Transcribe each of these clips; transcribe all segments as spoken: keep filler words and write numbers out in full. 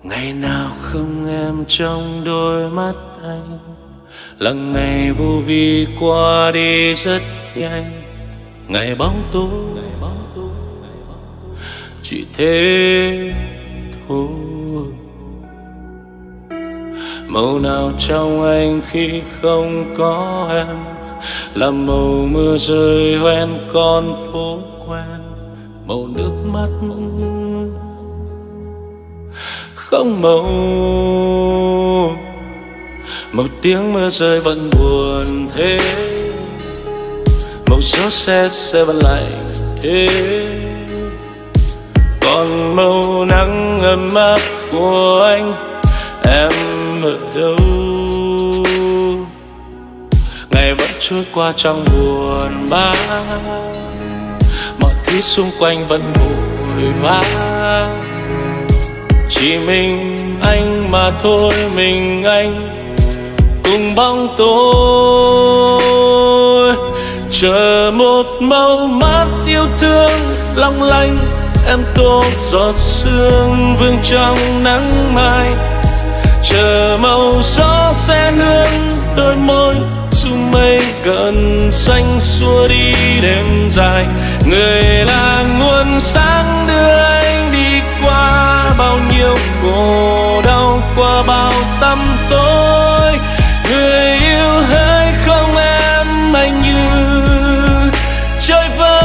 Ngày nào không em trong đôi mắt anh là ngày vô vi qua đi rất nhanh. Ngày bóng tối chỉ thế thôi. Màu nào trong anh khi không có em là màu mưa rơi hoen con phố quen. Màu nước mắt không màu, màu tiếng mưa rơi vẫn buồn thế. Màu gió xe xe vẫn lạnh thế. Còn màu nắng ấm áp của anh, em ở đâu? Ngày vẫn trôi qua trong buồn bã, mọi thứ xung quanh vẫn vội vã. Chỉ mình anh mà thôi, mình anh cùng bóng tối. Chờ một màu mắt yêu thương long lanh, em tô giọt sương vương trong nắng mai. Chờ màu gió sẽ hương đôi môi, dù mây gần xanh xua đi đêm dài. Người là nguồn sáng đưa anh đi qua bao nhiêu khổ đau, qua bao tăm tối. Người yêu hỡi không em anh như chơi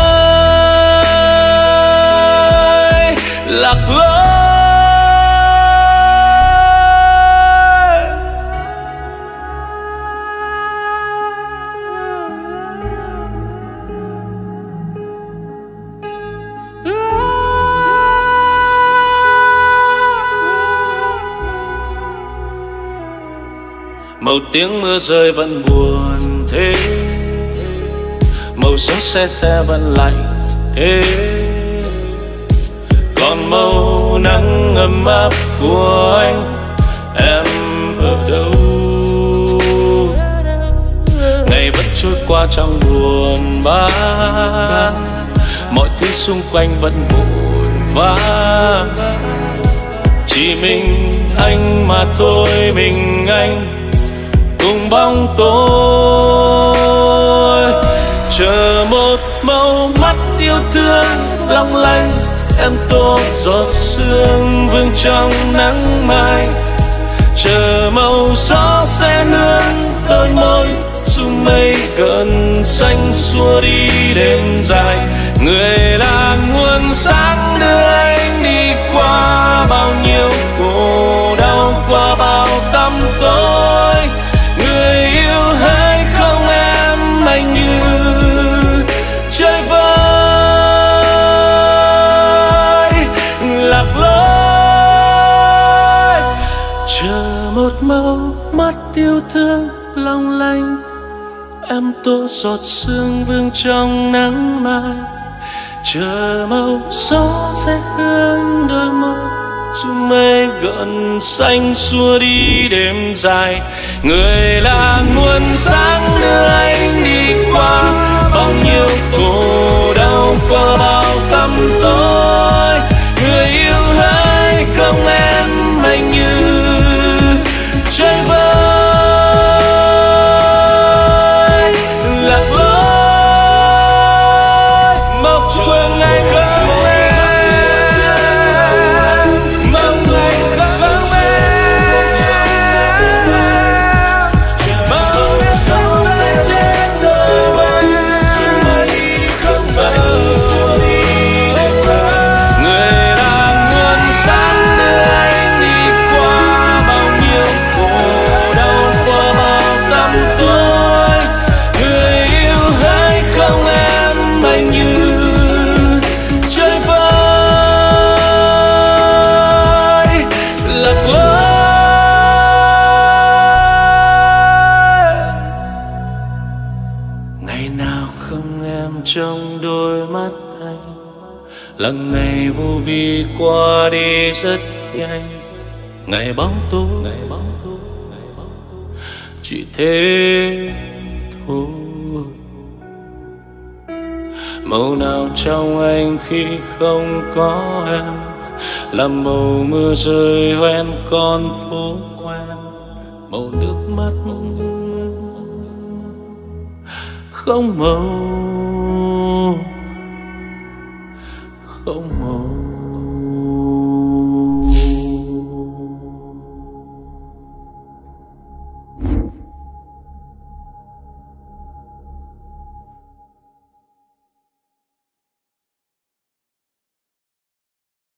vơi lạc lối. Màu tiếng mưa rơi vẫn buồn thế. Màu gió xe xe vẫn lạnh thế. Còn màu nắng ấm áp của anh, em ở đâu? Ngày vẫn trôi qua trong buồn bã, mọi thứ xung quanh vẫn vội vã. Chỉ mình anh mà thôi, mình anh cùng bóng tối. Chờ một màu mắt yêu thương long lanh, em tô giọt sương vương trong nắng mai. Chờ màu gió sẽ hương đôi môi, dù mây gần xanh xua đi đêm dài. Người là nguồn sáng đưa anh đi qua bao nhiêu khổ đau, qua bao tăm tối. Người yêu hỡi không em anh như chơi vơi lạc lối. Chờ một màu mắt yêu thương long lanh, em tô giọt sương vương trong nắng mai. Chờ màu gió sẽ hương đôi môi, dù mây gần xanh xua đi đêm dài. Người là nguồn sáng đưa anh đi qua bao nhiêu khổ đau, qua bao tăm tối. Người yêu hỡi không em anh như chơi vơi lạc lối. Mong quên anh không trong đôi mắt anh là ngày vô vi qua đi rất nhanh. Ngày bóng tối chỉ thế thôi. Màu nào trong anh khi không có em làm màu mưa rơi hoen con phố quen, màu nước mắt không màu, không màu.